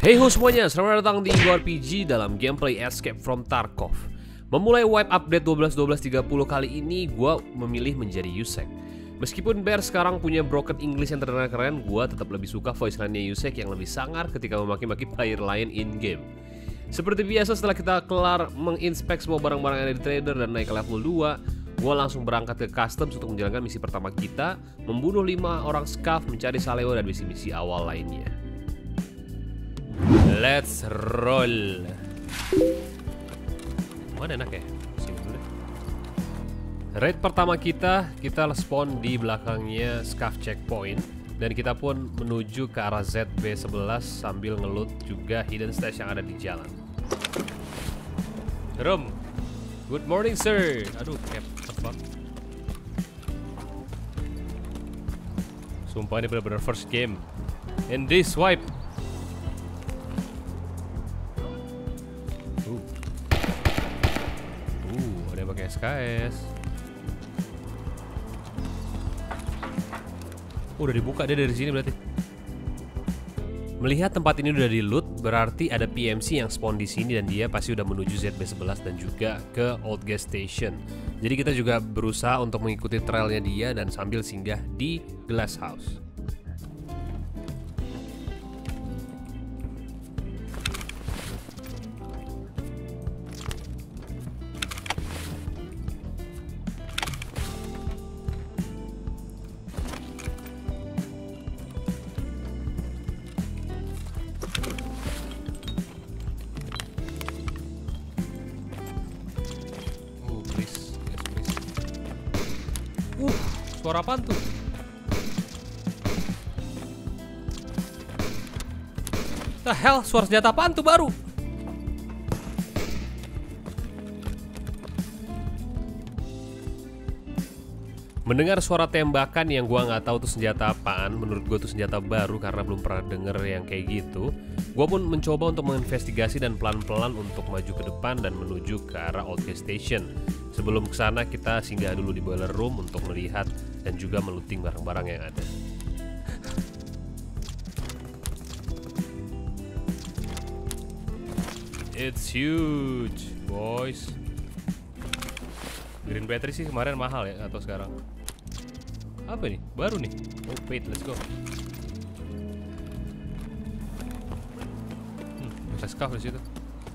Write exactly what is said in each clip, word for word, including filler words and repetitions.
Hey ho semuanya, selamat datang di Igo R P G dalam gameplay Escape from Tarkov. Memulai wipe update dua belas dua belas tiga puluh kali ini, gue memilih menjadi Yusek. Meskipun Bear sekarang punya broken English yang terdengar keren, gue tetap lebih suka voice line-nya Yusek yang lebih sangar ketika memaki-maki player lain in-game. Seperti biasa, setelah kita kelar menginspek semua barang-barang yang ada di trader dan naik ke level dua, gue langsung berangkat ke customs untuk menjalankan misi pertama kita, membunuh lima orang scav, mencari Salewa dan misi-misi awal lainnya. Let's roll. Mana enak ya? Sini dulu deh. Raid pertama kita, kita spawn di belakangnya scav checkpoint. Dan kita pun menuju ke arah Z B sebelas sambil ngeloot juga hidden stash yang ada di jalan. Rum, good morning sir. Aduh, cap, apa? Sumpah ini benar-benar first game in this wipe. Uh, uh ada yang pakai S K S. Oh, udah dibuka dia dari sini berarti. Melihat tempat ini udah di loot, berarti ada P M C yang spawn di sini dan dia pasti udah menuju Z B sebelas dan juga ke Old Gas Station. Jadi kita juga berusaha untuk mengikuti trailnya dia dan sambil singgah di Glass House. Suara apaan tuh? The hell, suara senjata apaan tuh baru? Mendengar suara tembakan yang gua nggak tahu tuh senjata apaan, menurut gua tuh senjata baru karena belum pernah denger yang kayak gitu. Gua pun mencoba untuk menginvestigasi dan pelan-pelan untuk maju ke depan dan menuju ke arah Old Gas Station. Sebelum kesana kita singgah dulu di boiler room untuk melihat dan juga melooting barang-barang yang ada. It's huge, boys. Green battery sih kemarin mahal ya, atau sekarang? Apa nih? Baru nih. Oh, wait, let's go. Hmm, bisa scav di situ.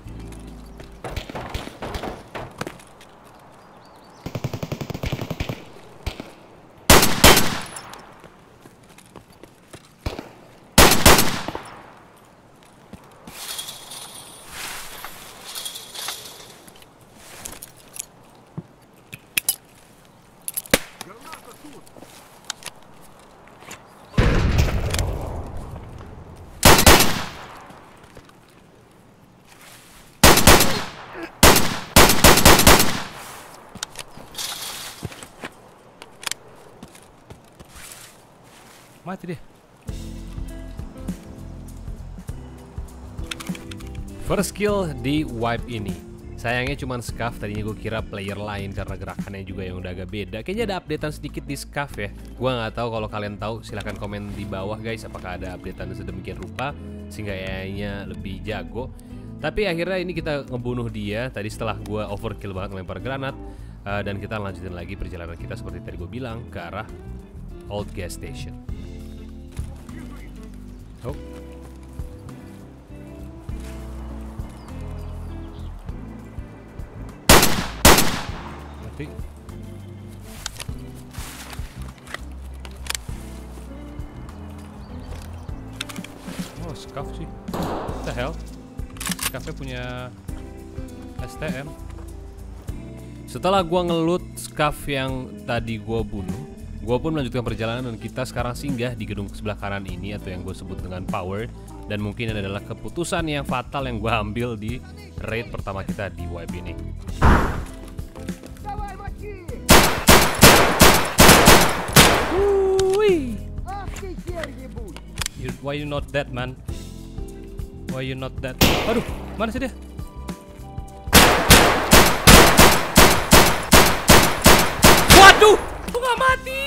Mati deh. First kill di wipe ini. Sayangnya cuma scav, tadinya gue kira player lain karena gerakannya juga yang udah agak beda. Kayaknya ada updatean sedikit di scav ya. Gue nggak tahu, kalau kalian tahu silahkan komen di bawah guys, apakah ada updatean sedemikian rupa sehingga kayaknya lebih jago. Tapi akhirnya ini kita ngebunuh dia tadi setelah gue overkill banget ngelempar granat. uh, Dan kita lanjutin lagi perjalanan kita seperti tadi gue bilang ke arah Old Gas Station. Oh. Mati. Oh, scav sih. What the hell? Scavnya punya S T M. Setelah gua ngeloot scav yang tadi gua bunuh, gue pun melanjutkan perjalanan dan kita sekarang singgah di gedung sebelah kanan ini atau yang gue sebut dengan power. Dan mungkin ini adalah keputusan yang fatal yang gue ambil di raid pertama kita di wipe ini. You, why you not dead man? Why you not dead? Aduh, mana sih dia? Waduh, kok gak mati?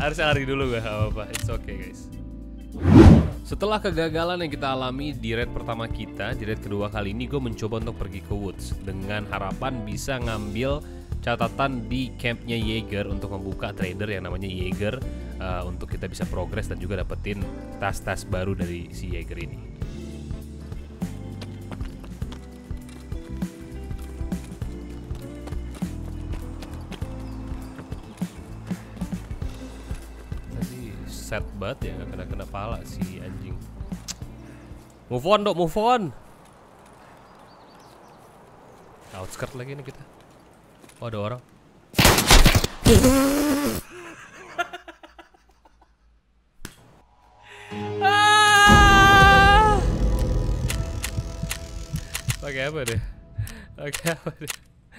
Harusnya lari dulu gak apa-apa. It's okay guys. Setelah kegagalan yang kita alami di raid pertama kita, di raid kedua kali ini gue mencoba untuk pergi ke Woods dengan harapan bisa ngambil catatan di campnya Jaeger untuk membuka trader yang namanya Jaeger, uh, untuk kita bisa progres dan juga dapetin tas-tas baru dari si Jaeger ini. Set banget ya, gak kena-kena pala si anjing. Move on dok, move on. Outskirt lagi nih kita. Oh ada orang. Ah! Pakai apa deh? Pakai apa deh?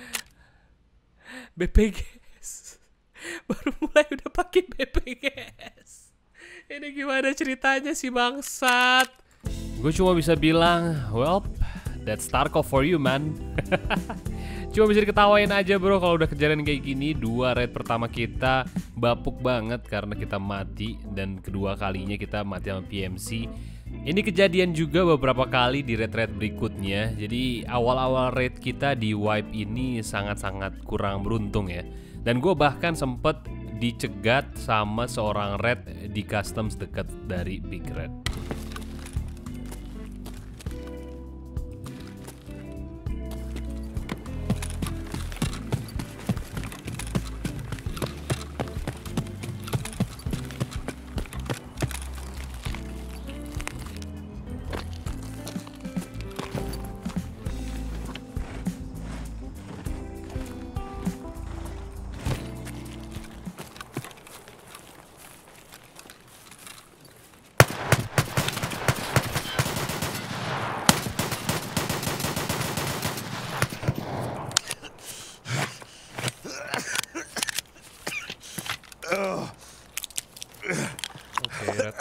B P G S. Baru mulai udah pakai B P G S. Ini gimana ceritanya sih bangsat? Gue cuma bisa bilang, well, that's Tarkov for you man. Cuma bisa diketawain aja bro kalau udah kejadian kayak gini. Dua raid pertama kita bapuk banget karena kita mati, dan kedua kalinya kita mati sama P M C. Ini kejadian juga beberapa kali di raid-raid berikutnya. Jadi awal-awal raid kita di wipe ini sangat-sangat kurang beruntung ya. Dan gue bahkan sempet dicegat sama seorang red di customs dekat dari Big Red. Oke, Red.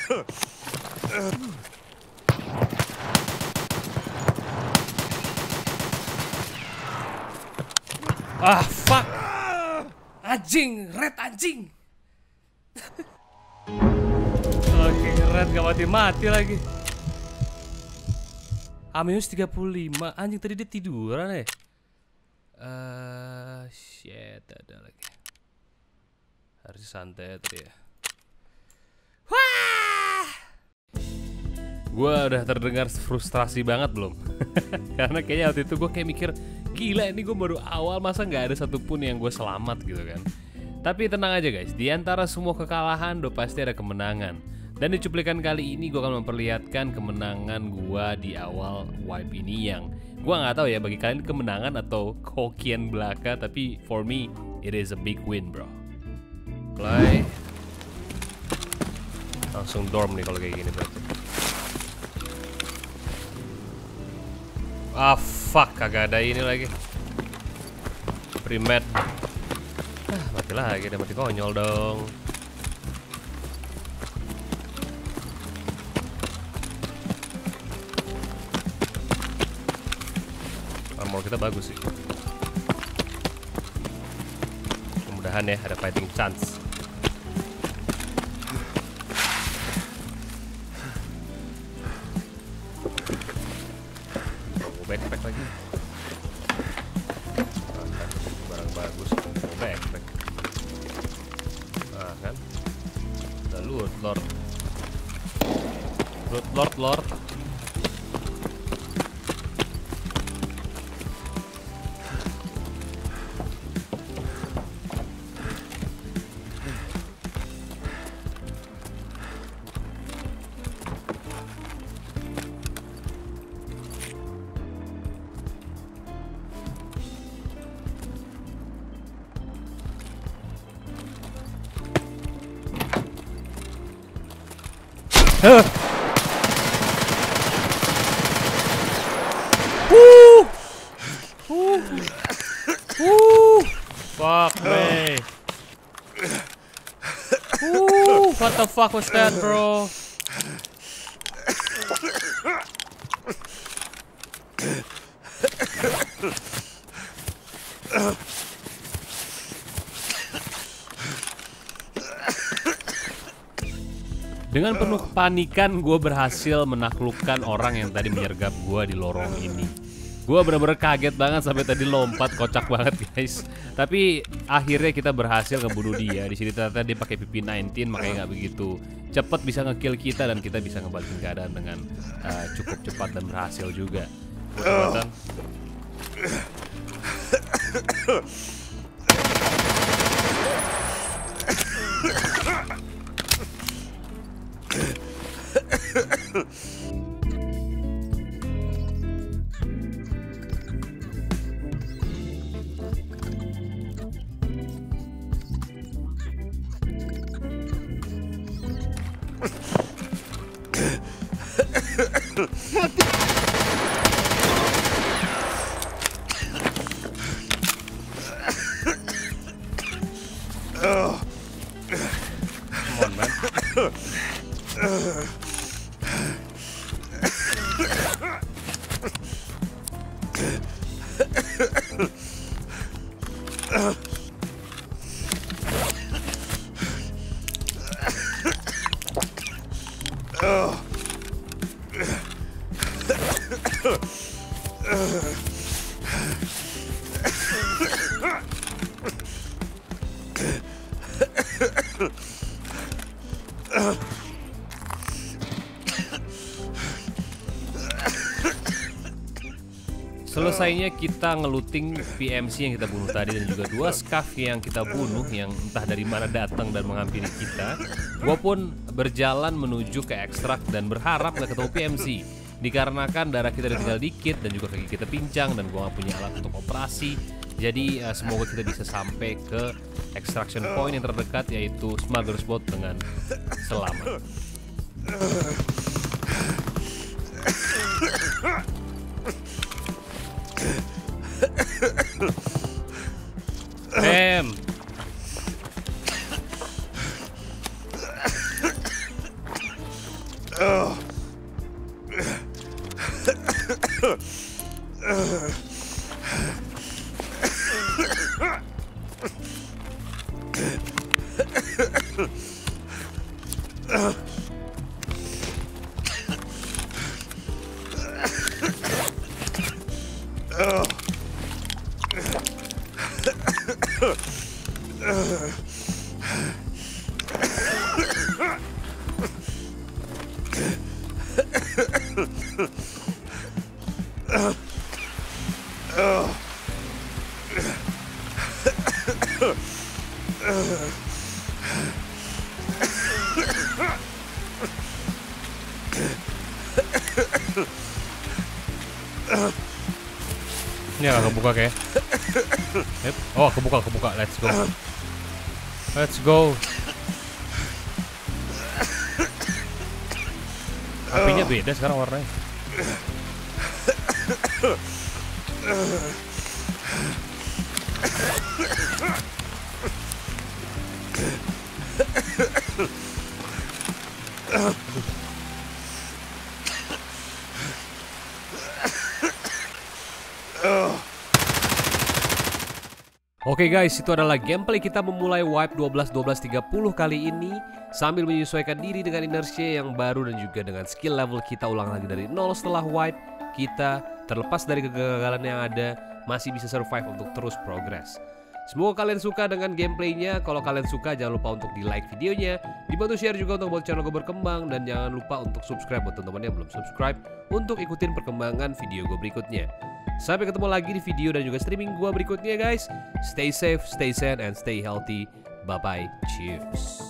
Ah, fuck. Anjing, Red anjing. Oke, Red gak mati-mati lagi. Amius tiga puluh lima. Anjing, tadi dia tiduran ya. Uh, shit, ada lagi. Harus santai tadi ya. Wah! Gua udah terdengar frustrasi banget belum? Karena kayaknya waktu itu gue kayak mikir, gila ini gue baru awal, masa nggak ada satupun yang gue selamat gitu kan. Tapi tenang aja guys, di antara semua kekalahan udah pasti ada kemenangan. Dan di cuplikan kali ini gue akan memperlihatkan kemenangan gue di awal wipe ini yang gue nggak tahu ya bagi kalian kemenangan atau hokian belaka, tapi for me it is a big win bro. Play. Langsung dorm nih kalau kayak gini berarti. Ah fuck, kagak ada ini lagi. Pre-med. Ah, mati lagi, udah mati konyol dong. Armor kita bagus sih. Mudah-mudahan ya ada fighting chance. Backpack lagi. Barang bagus. Backpack. Nah kan. Udah loot lord. Loot lord lord. Huh. Woo! Woo! Woo! Fuck me. Woo! What the fuck was that, bro? Dengan penuh kepanikan, gue berhasil menaklukkan orang yang tadi menyergap gue di lorong ini. Gue bener-bener kaget banget sampai tadi lompat, kocak banget guys. Tapi akhirnya kita berhasil ngebunuh dia. Di sini ternyata dia pakai P P sembilan belas, makanya nggak begitu cepat bisa ngekill kita dan kita bisa ngebalikin keadaan dengan uh, cukup cepat dan berhasil juga. Kesempatan. Come on, man. Selesainya kita ngeluting P M C yang kita bunuh tadi dan juga dua scav yang kita bunuh yang entah dari mana datang dan menghampiri kita. Gua pun berjalan menuju ke ekstrak dan berharap gak ketemu P M C. Dikarenakan darah kita udah tinggal dikit dan juga kaki kita pincang dan gua gak punya alat untuk operasi. Jadi uh, semoga kita bisa sampai ke extraction point yang terdekat, yaitu Smuggler's Boat, dengan selamat. Bam. Ini gak kebuka kayak. Oh, kebuka, kebuka. Let's go. Let's go. Apinya beda sekarang warnanya. Oke okay guys, itu adalah gameplay kita memulai wipe dua belas dua belas tiga puluh kali ini sambil menyesuaikan diri dengan inertia yang baru dan juga dengan skill level kita ulang lagi dari nol. Setelah wipe, kita terlepas dari kegagalan yang ada, masih bisa survive untuk terus progress. Semoga kalian suka dengan gameplaynya. Kalau kalian suka, jangan lupa untuk di like videonya, dibantu share juga untuk buat channel gue berkembang, dan jangan lupa untuk subscribe buat teman-teman yang belum subscribe untuk ikutin perkembangan video gue berikutnya. Sampai ketemu lagi di video dan juga streaming gue berikutnya guys. Stay safe, stay sane, and stay healthy. Bye bye, cheers.